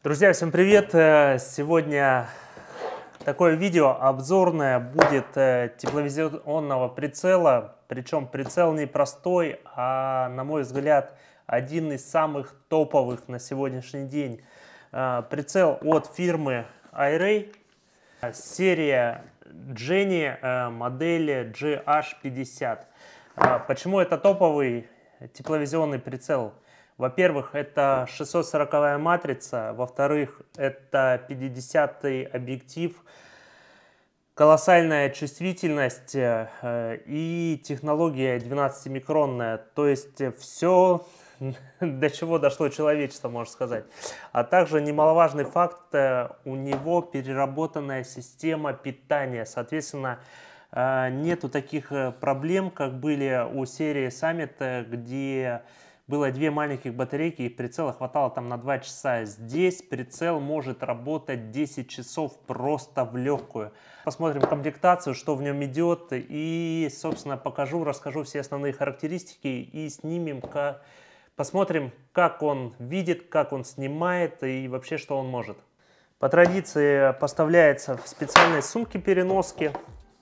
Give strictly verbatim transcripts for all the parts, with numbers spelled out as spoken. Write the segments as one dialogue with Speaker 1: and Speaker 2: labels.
Speaker 1: Друзья, всем привет! Сегодня такое видео обзорное будет тепловизионного прицела. Причем прицел не простой, а, на мой взгляд, один из самых топовых на сегодняшний день. Прицел от фирмы iRay, серия Jenny, модели джи эйч пятьдесят. Почему это топовый тепловизионный прицел? Во-первых, это шестьсот сороковая матрица, во-вторых, это пятидесятый объектив, колоссальная чувствительность и технология двенадцатимикронная, то есть все, до чего дошло человечество, можно сказать. А также немаловажный факт, у него переработанная система питания, соответственно, нету таких проблем, как были у серии Summit, где было две маленьких батарейки, и прицела хватало там на два часа. Здесь прицел может работать десять часов просто в легкую. Посмотрим комплектацию, что в нем идет, и, собственно, покажу, расскажу все основные характеристики и снимем, как... посмотрим, как он видит, как он снимает и вообще, что он может. По традиции поставляется в специальной сумке-переноске.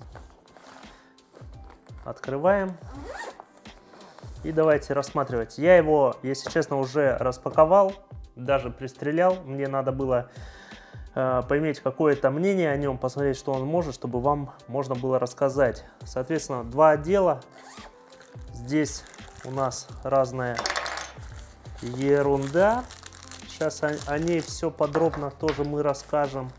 Speaker 1: Открываем. И давайте рассматривать. Я его, если честно, уже распаковал, даже пристрелял. Мне надо было э, поиметь какое-то мнение о нем, посмотреть, что он может, чтобы вам можно было рассказать. Соответственно, два отдела. Здесь у нас разная ерунда. Сейчас о, о ней все подробно тоже мы расскажем.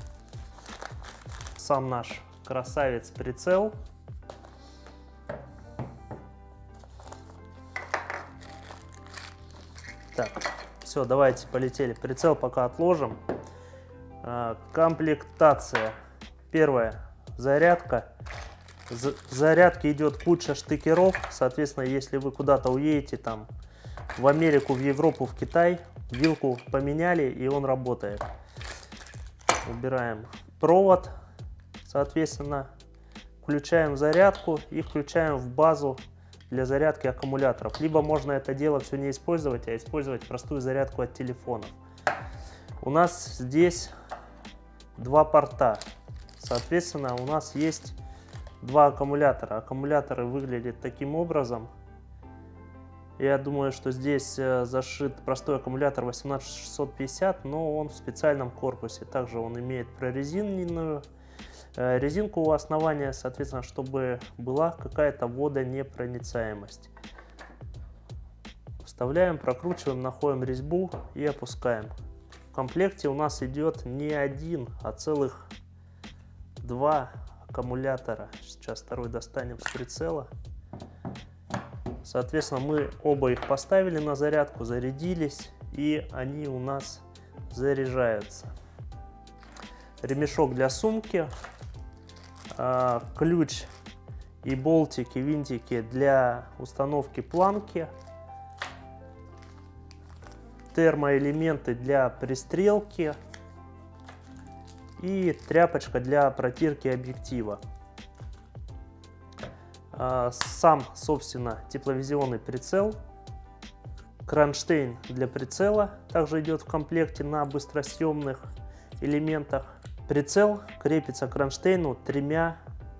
Speaker 1: Сам наш красавец-прицел. Так, все, давайте полетели. Прицел пока отложим. А, комплектация. Первая, зарядка. В зарядке идет куча штекеров. Соответственно, если вы куда-то уедете, там, в Америку, в Европу, в Китай, вилку поменяли, и он работает. Убираем провод. Соответственно, включаем зарядку и включаем в базу для зарядки аккумуляторов. Либо можно это дело все не использовать, а использовать простую зарядку от телефона. У нас здесь два порта. Соответственно, у нас есть два аккумулятора. Аккумуляторы выглядят таким образом. Я думаю, что здесь зашит простой аккумулятор восемнадцать шестьсот пятьдесят, но он в специальном корпусе. Также он имеет прорезиненную резинку у основания, соответственно, чтобы была какая-то водонепроницаемость. Вставляем, прокручиваем, находим резьбу и опускаем. В комплекте у нас идет не один, а целых два аккумулятора. Сейчас второй достанем с прицела. Соответственно, мы оба их поставили на зарядку, зарядились, и они у нас заряжаются. Ремешок для сумки. Ключ и болтики, винтики для установки планки, термоэлементы для пристрелки и тряпочка для протирки объектива. Сам, собственно, тепловизионный прицел, кронштейн для прицела также идет в комплекте на быстросъемных элементах. Прицел крепится к кронштейну тремя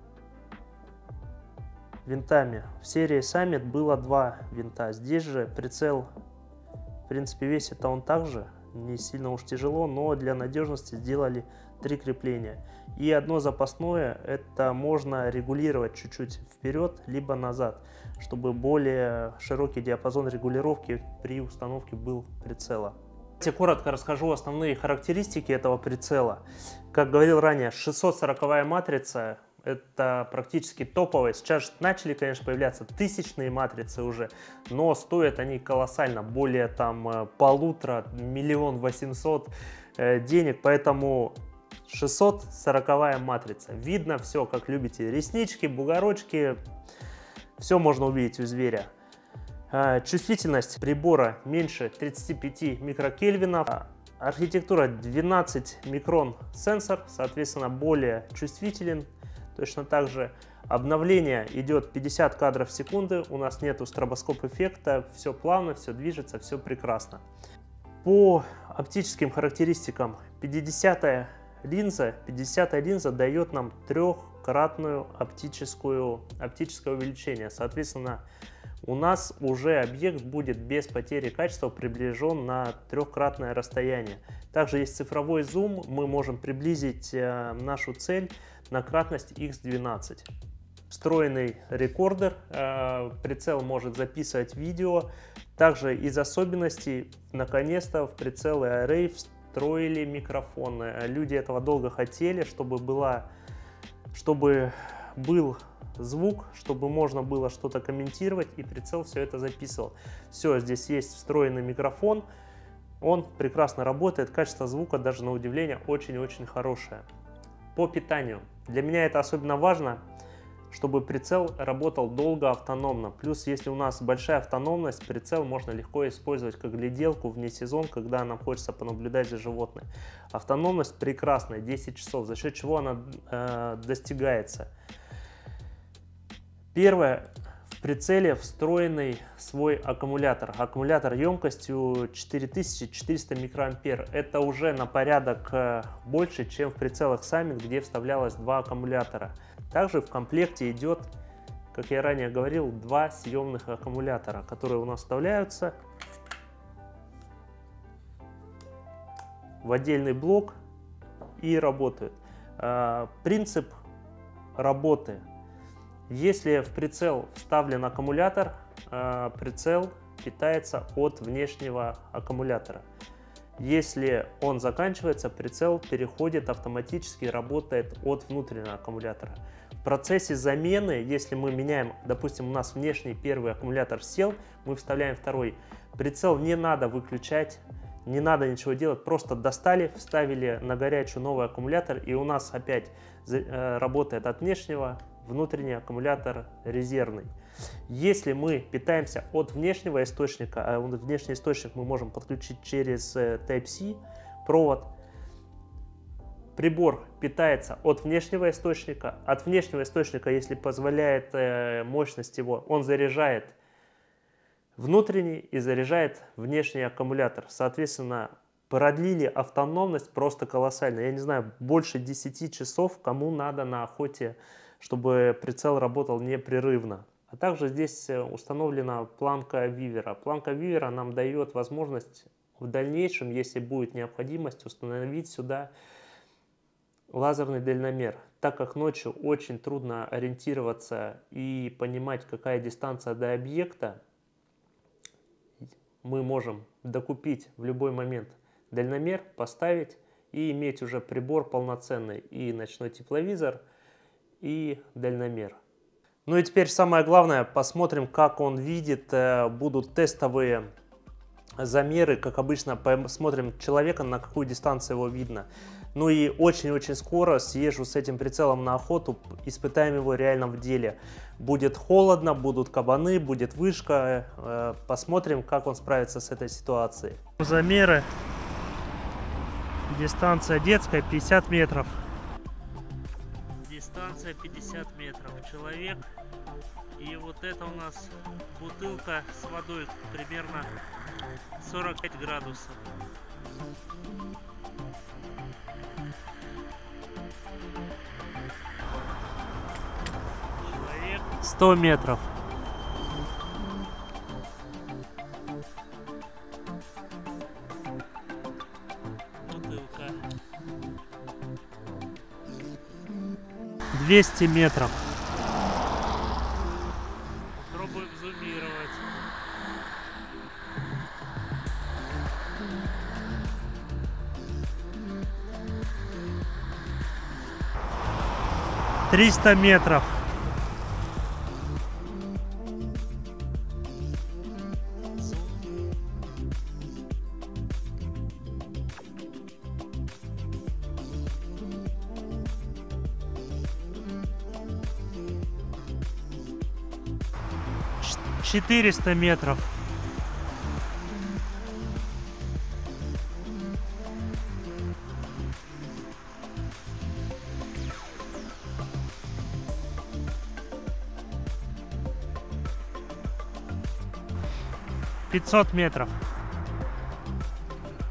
Speaker 1: винтами. В серии Summit было два винта. Здесь же прицел, в принципе, весит он также, не сильно уж тяжело, но для надежности сделали три крепления. И одно запасное, это можно регулировать чуть-чуть вперед, либо назад, чтобы более широкий диапазон регулировки при установке был прицела. Коротко расскажу основные характеристики этого прицела. Как говорил ранее, шестьсот сороковая матрица, это практически топовая. Сейчас начали, конечно, появляться тысячные матрицы уже, но стоят они колоссально, более там полутора, миллион восемьсот денег, поэтому шестьсот сороковая матрица. Видно все, как любите, реснички, бугорочки, все можно увидеть у зверя. Чувствительность прибора меньше тридцати пяти микрокельвинов. Архитектура двенадцать микрон сенсор, соответственно, более чувствителен. Точно так же обновление идет пятьдесят кадров в секунду. У нас нету стробоскоп эффекта. Все плавно, все движется, все прекрасно. По оптическим характеристикам пятидесятая линза, пятидесятая линза дает нам трехкратную оптическую, оптическое увеличение. Соответственно, у нас уже объект будет без потери качества приближен на трехкратное расстояние. Также есть цифровой зум, мы можем приблизить э, нашу цель на кратность икс двенадцать. Встроенный рекордер, э, прицел может записывать видео. Также из особенностей, наконец-то в прицел эй ар эй встроили микрофоны. Люди этого долго хотели, чтобы, была, чтобы был звук, чтобы можно было что-то комментировать, и прицел все это записывал. Все, здесь есть встроенный микрофон, он прекрасно работает, качество звука даже на удивление очень-очень хорошее. По питанию. Для меня это особенно важно, чтобы прицел работал долго автономно. Плюс, если у нас большая автономность, прицел можно легко использовать как гляделку вне сезон, когда нам хочется понаблюдать за животным. Автономность прекрасная, десять часов, за счет чего она э, достигается. Первое, в прицеле встроенный свой аккумулятор. Аккумулятор емкостью четыре тысячи четыреста микроампер. Это уже на порядок больше, чем в прицелах Summit, где вставлялось два аккумулятора. Также в комплекте идет, как я ранее говорил, два съемных аккумулятора, которые у нас вставляются в отдельный блок и работают. Принцип работы. Если в прицел вставлен аккумулятор, прицел питается от внешнего аккумулятора. Если он заканчивается, прицел переходит автоматически и работает от внутреннего аккумулятора. В процессе замены, если мы меняем, допустим, у нас внешний первый аккумулятор сел, мы вставляем второй. Прицел не надо выключать, не надо ничего делать, просто достали, вставили на горячую новый аккумулятор, и у нас опять работает от внешнего внутренний аккумулятор резервный. Если мы питаемся от внешнего источника, а внешний источник мы можем подключить через тайп си провод, прибор питается от внешнего источника. От внешнего источника, если позволяет мощность его, он заряжает внутренний и заряжает внешний аккумулятор. Соответственно, продлили автономность просто колоссально. Я не знаю, больше десяти часов кому надо на охоте, чтобы прицел работал непрерывно. А также здесь установлена планка вивера. Планка вивера нам дает возможность в дальнейшем, если будет необходимость, установить сюда лазерный дальномер. Так как ночью очень трудно ориентироваться и понимать, какая дистанция до объекта, мы можем докупить в любой момент дальномер, поставить и иметь уже прибор полноценный, и ночной тепловизор, и дальномер. Ну и теперь самое главное, посмотрим, как он видит. Будут тестовые замеры, как обычно, посмотрим человека, на какую дистанцию его видно. Ну и очень-очень скоро съезжу с этим прицелом на охоту, испытаем его реально в деле. Будет холодно, будут кабаны, будет вышка. Посмотрим, как он справится с этой ситуацией. Замеры. Дистанция детская пятьдесят метров. Дистанция пятьдесят метров. Человек. И вот это у нас бутылка с водой примерно сорок пять градусов. Человек. сто метров. Бутылка. двести метров. Попробуем зумировать. триста метров. четыреста метров. пятьсот метров.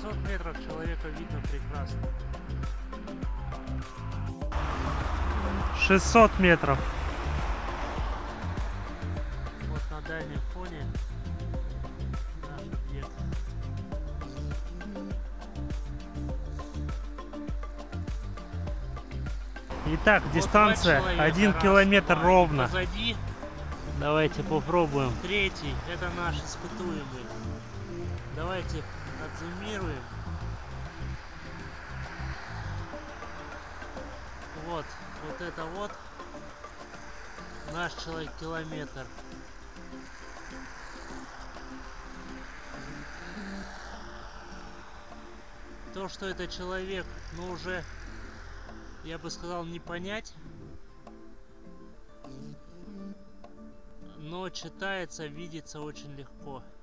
Speaker 1: пятьсот метров человека видно прекрасно. шестьсот метров. Вот на дальнем фоне наш объект. Итак, вот дистанция один километр ровно. Позади. Давайте попробуем. Третий, это наш испытуемый. Давайте отзумируем. Вот, вот это вот наш человек-километр. То, что это человек, ну уже, я бы сказал, не понять. Но читается, видится очень легко.